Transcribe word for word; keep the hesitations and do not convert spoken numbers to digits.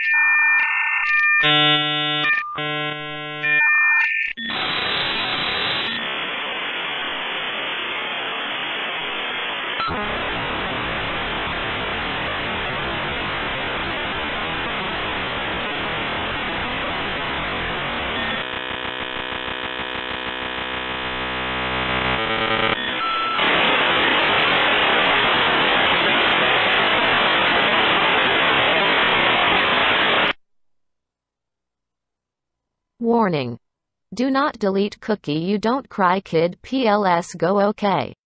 Warning. Do not delete cookie. You don't cry kid. P L S go OK.